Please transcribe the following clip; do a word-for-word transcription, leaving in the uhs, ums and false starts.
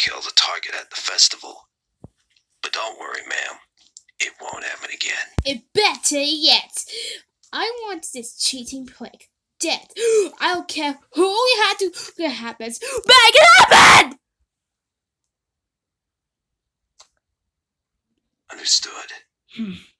kill the target at the festival. But don't worry, ma'am. It won't happen again. It better yet. I want this cheating prick dead. I don't care who we had to it happens. Make it happen! Understood. Hmm.